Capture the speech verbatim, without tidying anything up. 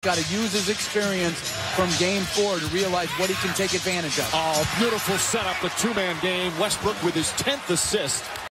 Got to use his experience from game four to realize what he can take advantage of. Oh, beautiful setup, the two-man game. Westbrook with his tenth assist.